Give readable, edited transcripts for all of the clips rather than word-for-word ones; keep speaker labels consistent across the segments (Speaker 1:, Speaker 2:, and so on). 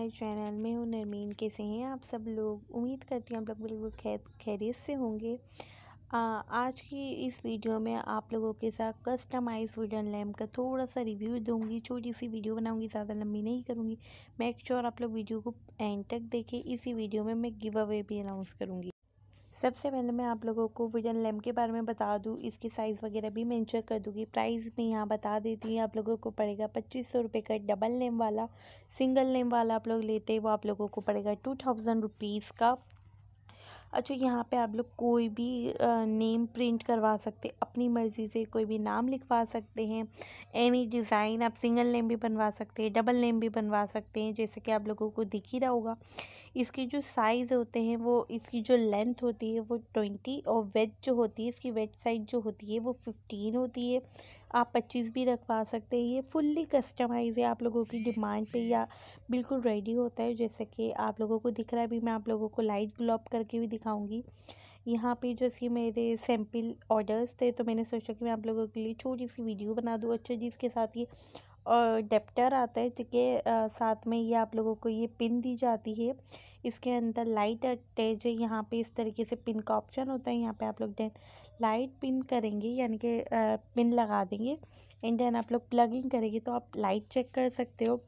Speaker 1: My channel. मैं हूँ नरमीन। कैसे हैं आप सब लोग? उम्मीद करती हूँ आप लोग बिल्कुल खैरियत से होंगे। आज की इस वीडियो में आप लोगों के साथ कस्टमाइज वुडन लैम्प का थोड़ा सा रिव्यू दूंगी। छोटी सी वीडियो बनाऊंगी, ज़्यादा लंबी नहीं करूँगी। मेक श्योर आप लोग वीडियो को एंड तक देखें। इसी वीडियो में मैं गिव अवे भी अनाउंस करूँगी। सबसे पहले मैं आप लोगों को वुडन लैम्प के बारे में बता दूं, इसकी साइज़ वगैरह भी मेंशन कर दूंगी। प्राइस मैं यहाँ बता देती हूँ। आप लोगों को पड़ेगा 2500 रुपये का डबल लैम्प वाला। सिंगल लैम्प वाला आप लोग लेते हैं वो आप लोगों को पड़ेगा 2000 रुपीज़ का। अच्छा, यहाँ पे आप लोग कोई भी नेम प्रिंट करवा सकते, अपनी मर्ज़ी से कोई भी नाम लिखवा सकते हैं। एनी डिज़ाइन आप सिंगल नेम भी बनवा सकते हैं, डबल नेम भी बनवा सकते हैं, जैसे कि आप लोगों को दिख ही रहा होगा। इसकी जो साइज़ होते हैं वो, इसकी जो लेंथ होती है वो 20 और वेट जो होती है, इसकी वेट साइज जो होती है वो 15 होती है। आप 25 भी रखवा सकते हैं। ये फुल्ली कस्टमाइज़ है, आप लोगों की डिमांड पे या बिल्कुल रेडी होता है। जैसे कि आप लोगों को दिख रहा है, अभी मैं आप लोगों को लाइट ग्लो अप करके भी दिखाऊंगी। यहाँ पे जैसे मेरे सैम्पल ऑर्डर्स थे तो मैंने सोचा कि मैं आप लोगों के लिए छोटी सी वीडियो बना दूँ। अच्छा जी, इसके साथ ये और डेप्टर आता है, ठीक है। साथ में ये आप लोगों को ये पिन दी जाती है। इसके अंदर लाइट अटैच है। यहाँ पे इस तरीके से पिन का ऑप्शन होता है। यहाँ पे आप लोग देन लाइट पिन करेंगे, यानी कि पिन लगा देंगे एंड देन आप लोग प्लगिंग करेंगे तो आप लाइट चेक कर सकते हो।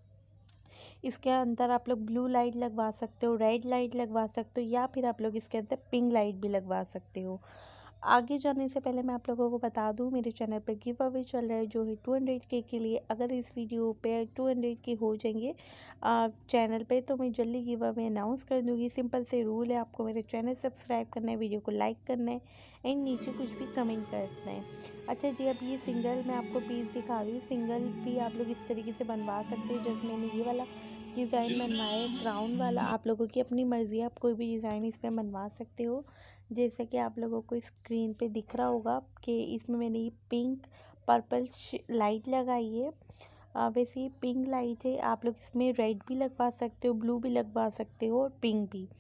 Speaker 1: इसके अंदर आप लोग ब्लू लाइट लगवा सकते हो, रेड लाइट लगवा सकते हो, या फिर आप लोग इसके अंदर पिंक लाइट भी लगवा सकते हो। आगे जाने से पहले मैं आप लोगों को बता दूं, मेरे चैनल पे गिव अवे चल रहा है जो है 200K के लिए। अगर इस वीडियो पे 200K हो जाएंगे चैनल पे तो मैं जल्दी गिव अवे अनाउंस कर दूंगी। सिंपल से रूल है, आपको मेरे चैनल सब्सक्राइब करना है, वीडियो को लाइक करना है एंड नीचे कुछ भी कमेंट करना है। अच्छा जी, अब ये सिंगल मैं आपको पीस दिखा रही हूँ। सिंगल भी आप लोग इस तरीके से बनवा सकते हैं। जैसे मैंने ये वाला डिज़ाइन बनवाया है क्राउन वाला, आप लोगों की अपनी मर्ज़ी है, आप कोई भी डिज़ाइन इस पर बनवा सकते हो। जैसे कि आप लोगों को स्क्रीन पे दिख रहा होगा कि इसमें मैंने ये पिंक पर्पल लाइट लगाई है। वैसे ये पिंक लाइट है, आप लोग इसमें रेड भी लगवा सकते हो, ब्लू भी लगवा सकते हो और पिंक भी।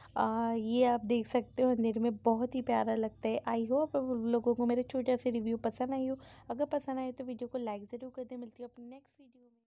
Speaker 1: ये आप देख सकते हो, अंधेरे में बहुत ही प्यारा लगता है। आई होप आप लोगों को मेरे छोटा सा रिव्यू पसंद आई हो। अगर पसंद आए तो वीडियो को लाइक ज़रूर कर दें। मिलती हूँ अपनी नेक्स्ट वीडियो में।